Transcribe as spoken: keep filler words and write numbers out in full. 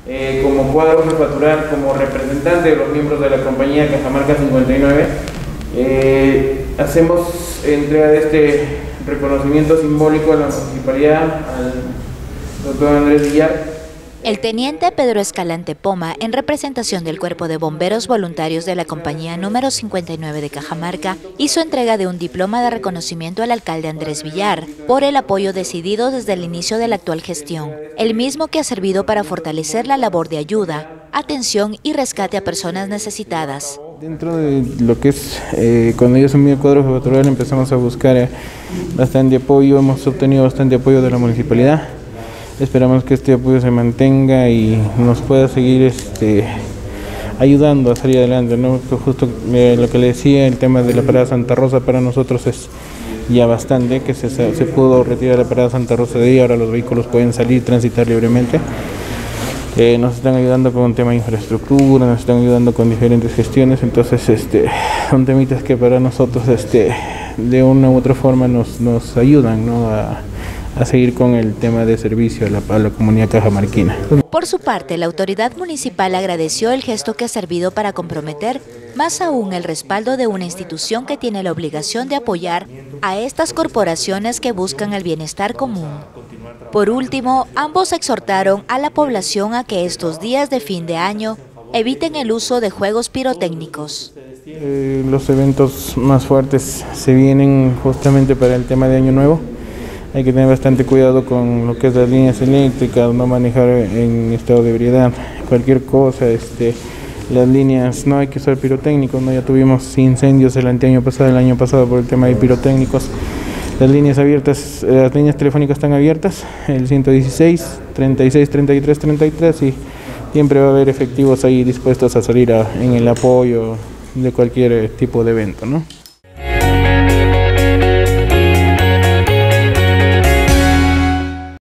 Eh, como cuadro jefatural, como representante de los miembros de la compañía Cajamarca cincuenta y nueve, eh, hacemos entrega de este reconocimiento simbólico a la municipalidad, al doctor Andrés Villar. El teniente Pedro Escalante Poma, en representación del Cuerpo de Bomberos Voluntarios de la compañía número cincuenta y nueve de Cajamarca, hizo entrega de un diploma de reconocimiento al alcalde Andrés Villar por el apoyo decidido desde el inicio de la actual gestión, el mismo que ha servido para fortalecer la labor de ayuda, atención y rescate a personas necesitadas. Dentro de lo que es, eh, cuando yo asumí el cuadro jefatural, empezamos a buscar eh, bastante apoyo, hemos obtenido bastante apoyo de la municipalidad. Esperamos que este apoyo se mantenga y nos pueda seguir este, ayudando a salir adelante, ¿no? Justo eh, lo que le decía, el tema de la parada Santa Rosa para nosotros es ya bastante, que se, se pudo retirar la parada Santa Rosa de ahí, ahora los vehículos pueden salir y transitar libremente. Eh, nos están ayudando con un tema de infraestructura, nos están ayudando con diferentes gestiones, entonces este, son temitas que para nosotros este, de una u otra forma nos, nos ayudan, ¿no? a, a seguir con el tema de servicio a la, a la comunidad cajamarquina. Por su parte, la autoridad municipal agradeció el gesto que ha servido para comprometer más aún el respaldo de una institución que tiene la obligación de apoyar a estas corporaciones que buscan el bienestar común. Por último, ambos exhortaron a la población a que estos días de fin de año eviten el uso de juegos pirotécnicos. Eh, los eventos más fuertes se vienen justamente para el tema de Año Nuevo. Hay que tener bastante cuidado con lo que es las líneas eléctricas, no manejar en estado de ebriedad, cualquier cosa, este, las líneas, no hay que usar pirotécnicos, ¿no? Ya tuvimos incendios el anteaño pasado, el año pasado por el tema de pirotécnicos. Las líneas abiertas, las líneas telefónicas están abiertas, el ciento dieciséis, treinta y seis, treinta y tres, treinta y tres, y siempre va a haber efectivos ahí dispuestos a salir a, en el apoyo de cualquier tipo de evento, ¿no?